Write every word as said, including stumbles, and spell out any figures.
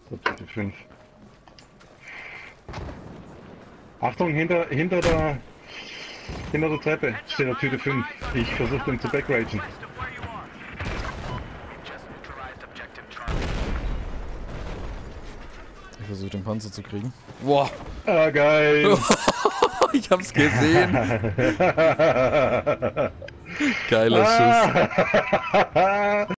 Der Tüte fünf. Achtung, hinter, hinter der hinter der Treppe steht der Tüte fünf. Ich versuche den zu backragen. Ich versuche den Panzer zu kriegen. Boah! Ah, geil! Ich hab's gesehen! Geiler Schuss.